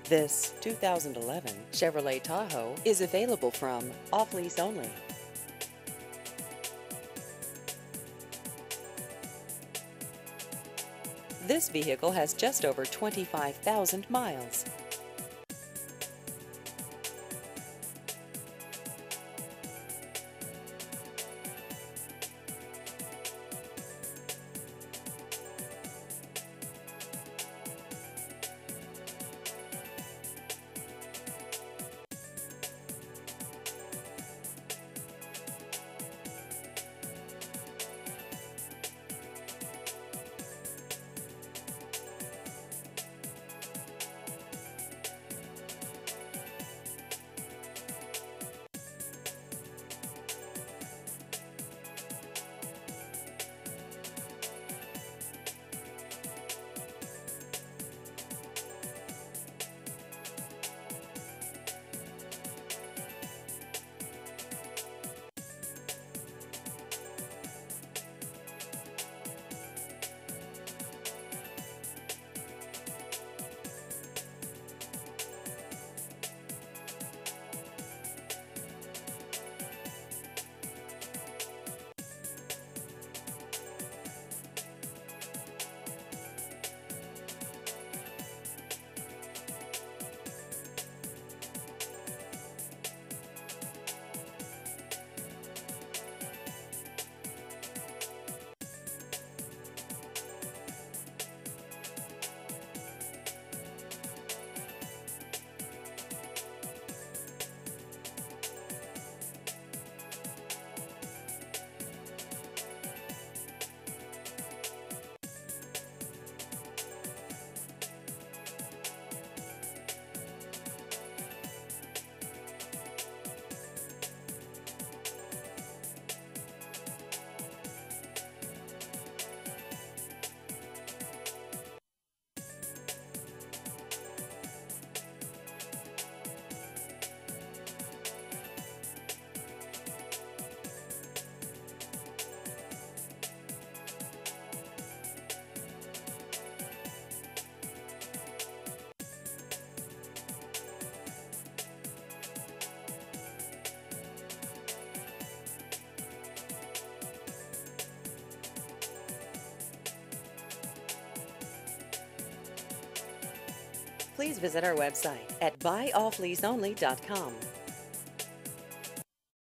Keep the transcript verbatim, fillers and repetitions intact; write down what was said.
This two thousand eleven Chevrolet Tahoe is available from Off Lease Only. This vehicle has just over twenty-five thousand miles. Please visit our website at buy off lease only dot com.